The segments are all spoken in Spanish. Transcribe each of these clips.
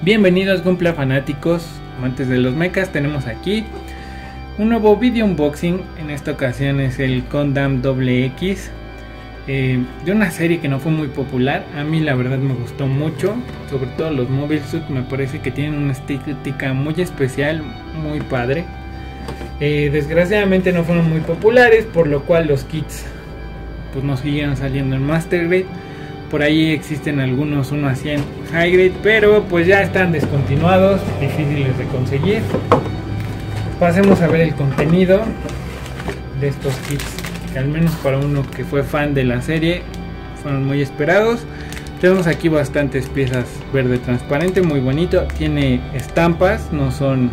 Bienvenidos Gunpla fanáticos, amantes de los mechas. Tenemos aquí un nuevo video unboxing. En esta ocasión es el Gundam X, de una serie que no fue muy popular. A mí la verdad me gustó mucho, sobre todo los Mobile Suit. Me parece que tienen una estética muy especial, muy padre. Desgraciadamente no fueron muy populares, por lo cual los kits pues no siguieron saliendo en Master Grade. Por ahí existen algunos 1 a 100 High Grade, pero pues ya están descontinuados, difíciles de conseguir. Pasemos a ver el contenido de estos kits, que al menos para uno que fue fan de la serie fueron muy esperados. Tenemos aquí bastantes piezas verde transparente, muy bonito. Tiene estampas, no son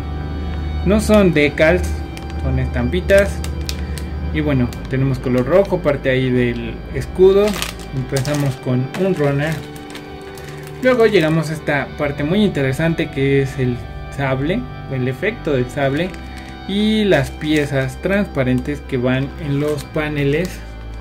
decals, son estampitas. Y bueno, tenemos color rojo, parte ahí del escudo. Empezamos con un runner. Luego llegamos a esta parte muy interesante, que es el sable, el efecto del sable y las piezas transparentes que van en los paneles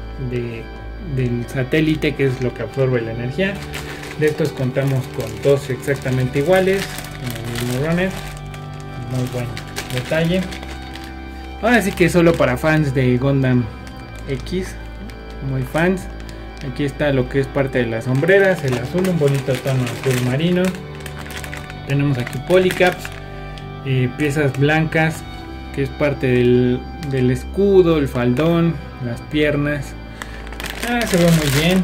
del satélite, que es lo que absorbe la energía. De estos contamos con dos exactamente iguales en el mismo runner. Muy buen detalle. Ahora sí que solo para fans de Gundam X, muy fans. Aquí está lo que es parte de las sombreras, el azul, un bonito tono azul marino. Tenemos aquí polycaps, piezas blancas, que es parte del escudo, el faldón, las piernas. Se ve muy bien.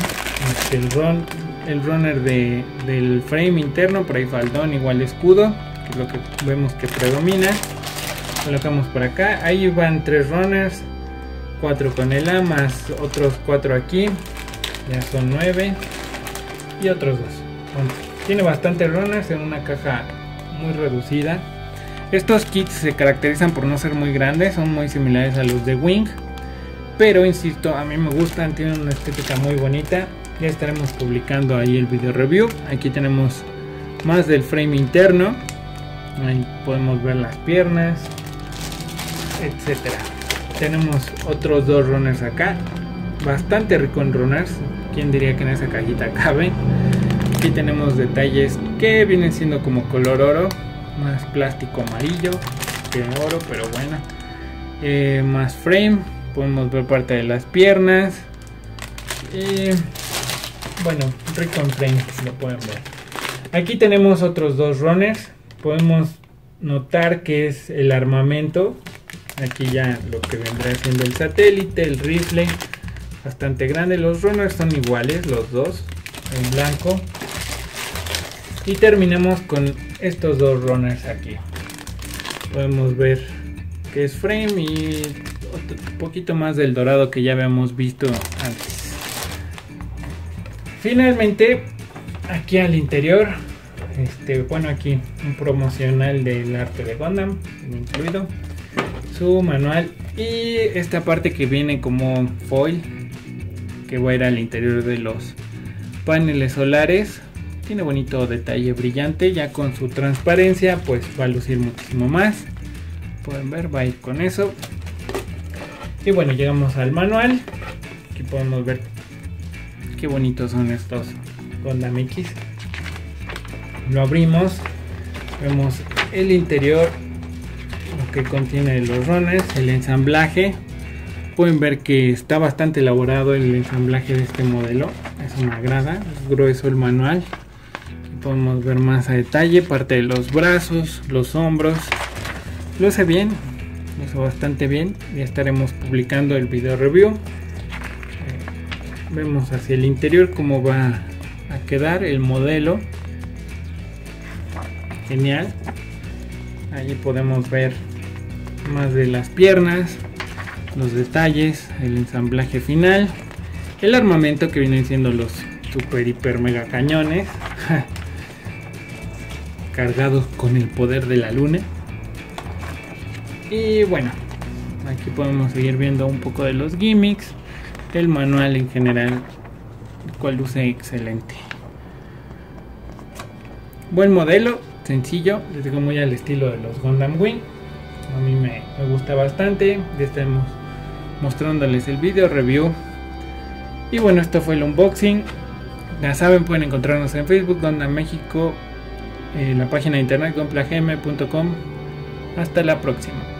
El runner del frame interno, por ahí faldón, igual escudo, que es lo que vemos que predomina. Colocamos por acá, ahí van 3 runners, 4 con el A más otros 4 aquí. Ya son 9 y otros 2. Bueno, tiene bastantes runners en una caja muy reducida. Estos kits se caracterizan por no ser muy grandes, son muy similares a los de Wing, pero insisto, a mí me gustan, tienen una estética muy bonita. Ya estaremos publicando ahí el video review. Aquí tenemos más del frame interno, ahí podemos ver las piernas, etcétera. Tenemos otros 2 runners acá, bastante rico en runners. ¿Quién diría que en esa cajita cabe? Aquí tenemos detalles que vienen siendo como color oro, más plástico amarillo que oro, pero bueno. Más frame, podemos ver parte de las piernas. Bueno, rico en frame, lo pueden ver. Aquí tenemos otros 2 runners. Podemos notar que es el armamento. Aquí ya lo que vendrá siendo el satélite, el rifle, bastante grande. Los runners son iguales, los dos, en blanco. Y terminamos con estos 2 runners aquí. Podemos ver que es frame y un poquito más del dorado que ya habíamos visto antes. Finalmente, aquí al interior, bueno, aquí un promocional del arte de Gundam incluido, su manual y esta parte que viene como foil, que va a ir al interior de los paneles solares. Tiene bonito detalle brillante, ya con su transparencia pues va a lucir muchísimo más. Pueden ver, va a ir con eso. Y bueno, llegamos al manual. Aquí podemos ver qué bonitos son estos Gundam X. Lo abrimos, vemos el interior, lo que contiene los runners, el ensamblaje. Pueden ver que está bastante elaborado el ensamblaje de este modelo, eso me agrada, es grueso el manual. Aquí podemos ver más a detalle, parte de los brazos, los hombros. Luce bien, luce bastante bien. Ya estaremos publicando el video review. Vemos hacia el interior cómo va a quedar el modelo. Genial. Allí podemos ver más de las piernas, los detalles, el ensamblaje final, el armamento que vienen siendo los super hiper mega cañones cargados con el poder de la luna. Y bueno, aquí podemos seguir viendo un poco de los gimmicks, el manual en general, el cual luce excelente. Buen modelo, sencillo, les digo, muy al estilo de los Gundam Wing. A mí me gusta bastante. Ya estaremos mostrándoles el video review. Y bueno, esto fue el unboxing. Ya saben, pueden encontrarnos en Facebook, Gundam México, la página de internet gonplagm.com. Hasta la próxima.